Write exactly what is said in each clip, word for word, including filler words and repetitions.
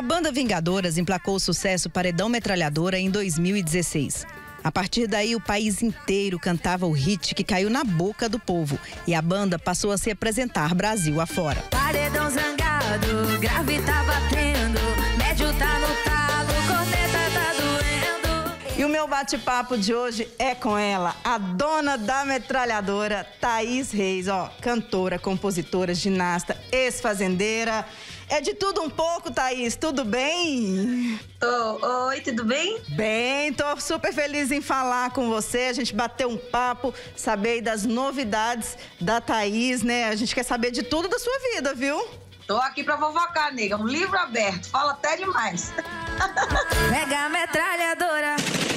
banda Vingadoras emplacou o sucesso Paredão Metralhadora em dois mil e dezesseis. A partir daí, o país inteiro cantava o hit que caiu na boca do povo e a banda passou a se apresentar Brasil afora. Paredão zangado, grave tá batendo, médio tá no talo, corneta tá doendo. E o meu bate-papo de hoje é com ela, a dona da metralhadora, Thaís Reis, ó, cantora, compositora, ginasta, ex-fazendeira. É de tudo um pouco, Thaís, tudo bem? Oh, oi, tudo bem? Bem, tô super feliz em falar com você, a gente bateu um papo, saber das novidades da Thaís, né? A gente quer saber de tudo da sua vida, viu? Tô aqui pra fofocar, nega, um livro aberto, fala até demais. Pega a metralhadora,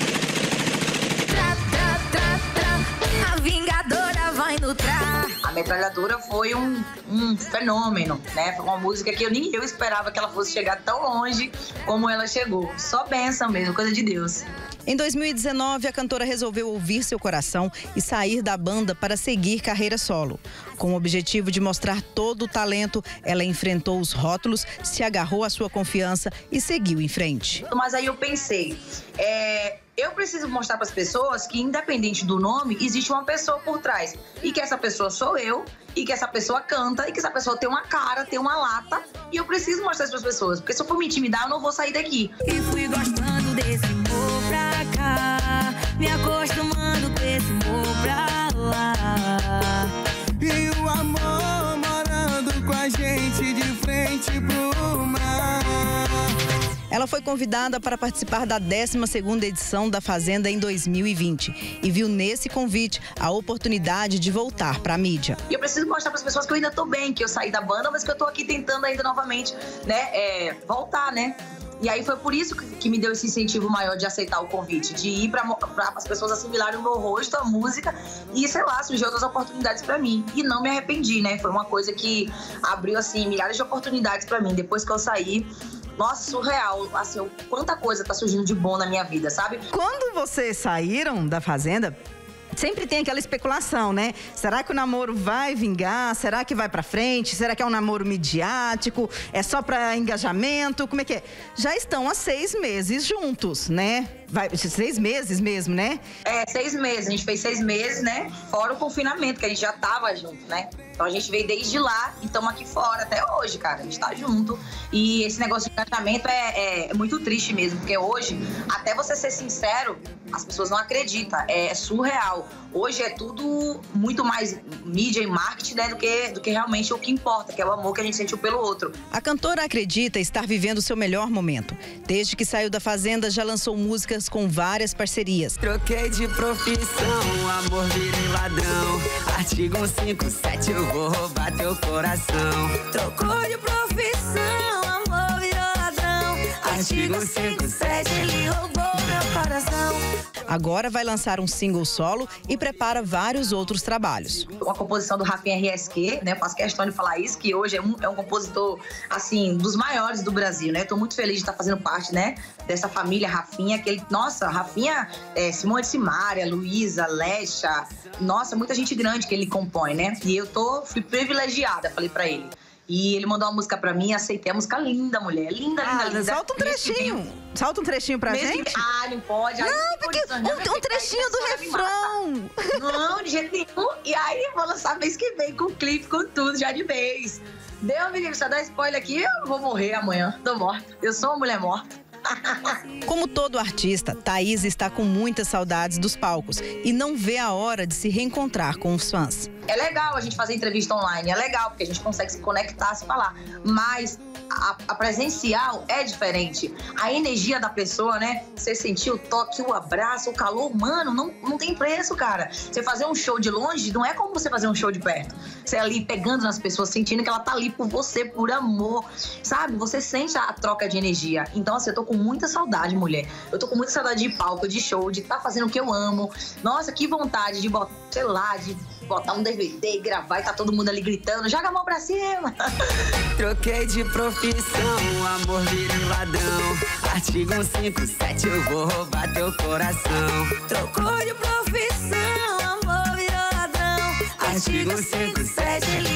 tra, tra, tra, tra. A vingadora vai no tra. A metralhadora foi um, um fenômeno, né? Foi uma música que eu nem eu esperava que ela fosse chegar tão longe como ela chegou. Só bênção mesmo, coisa de Deus. Em dois mil e dezenove, a cantora resolveu ouvir seu coração e sair da banda para seguir carreira solo. Com o objetivo de mostrar todo o talento, ela enfrentou os rótulos, se agarrou à sua confiança e seguiu em frente. Mas aí eu pensei, é, eu preciso mostrar para as pessoas que, independente do nome, existe uma pessoa por trás. E que essa pessoa sou eu, e que essa pessoa canta, e que essa pessoa tem uma cara, tem uma lata. E eu preciso mostrar isso para as pessoas, porque se eu for me intimidar, eu não vou sair daqui. E fui gostando desse amor pra cá, me acostumando com esse amor pra lá. E o amor morando com a gente de frente pro mar. Ela foi convidada para participar da décima segunda edição da Fazenda em dois mil e vinte e viu nesse convite a oportunidade de voltar para a mídia. E eu preciso mostrar para as pessoas que eu ainda tô bem, que eu saí da banda, mas que eu tô aqui tentando ainda novamente, né, é, voltar, né? E aí foi por isso que me deu esse incentivo maior de aceitar o convite, de ir para as pessoas assimilarem o meu rosto, a música e, sei lá, surgiu outras oportunidades para mim. E não me arrependi, né? Foi uma coisa que abriu, assim, milhares de oportunidades para mim. Depois que eu saí, nossa, surreal, assim, quanta coisa tá surgindo de bom na minha vida, sabe? Quando vocês saíram da Fazenda, sempre tem aquela especulação, né? Será que o namoro vai vingar? Será que vai pra frente? Será que é um namoro midiático? É só pra engajamento? Como é que é? Já estão há seis meses juntos, né? Vai, seis meses mesmo, né? É, seis meses. A gente fez seis meses, né? Fora o confinamento, que a gente já tava junto, né? Então a gente veio desde lá e estamos aqui fora até hoje, cara. A gente tá junto. E esse negócio de engajamento é, é, é muito triste mesmo, porque hoje, até você ser sincero, as pessoas não acreditam. É surreal. Hoje é tudo muito mais mídia e marketing, né, do que, do que realmente o que importa, que é o amor que a gente sentiu pelo outro. A cantora acredita estar vivendo o seu melhor momento. Desde que saiu da Fazenda, já lançou músicas com várias parcerias. Troquei de profissão, amor virei ladrão. Artigo cento e cinquenta e sete, eu vou roubar teu coração. Trocou de profissão, amor virou ladrão. Artigo cento e cinquenta e sete, ele roubou meu coração. Agora vai lançar um single solo e prepara vários outros trabalhos. Uma composição do Rafinha R S Q, né? Faço questão de falar isso, que hoje é um, é um compositor, assim, dos maiores do Brasil, né? Tô muito feliz de estar fazendo parte, né? Dessa família Rafinha, que ele, nossa, Rafinha, é, Simone Simaria, Luísa, Lecha, nossa, muita gente grande que ele compõe, né? E eu tô, fui privilegiada, falei pra ele. E ele mandou uma música pra mim, aceitei a música linda, mulher. Linda, linda, ah, linda. Solta um trechinho. Solta um trechinho pra Mesmo gente. Que... Ah, não pode. Aí não, porque um, um trechinho do refrão. Não, de jeito nenhum. E aí, vou lançar mês que vem com clipe, com tudo, já de vez. Deu, menino, só dá spoiler aqui, eu vou morrer amanhã. Tô morta. Eu sou uma mulher morta. Como todo artista, Thaís está com muitas saudades dos palcos e não vê a hora de se reencontrar com os fãs. É legal a gente fazer entrevista online, é legal, porque a gente consegue se conectar, se falar, mas a, a presencial é diferente. A energia da pessoa, né? Você sentir o toque, o abraço, o calor humano, não, não tem preço, cara. Você fazer um show de longe não é como você fazer um show de perto. Você ali pegando nas pessoas, sentindo que ela tá ali por você, por amor, sabe? Você sente a troca de energia. Então, assim, eu tô com muita saudade, mulher. Eu tô com muita saudade de palco, de show, de estar tá fazendo o que eu amo. Nossa, que vontade de botar, sei lá, de botar um D V D e gravar e tá todo mundo ali gritando, joga a mão pra cima. Troquei de profissão, amor virei ladrão. Artigo cento e cinquenta e sete, eu vou roubar teu coração. Trocou de profissão, amor virou ladrão. Artigo cento e cinquenta e sete, ele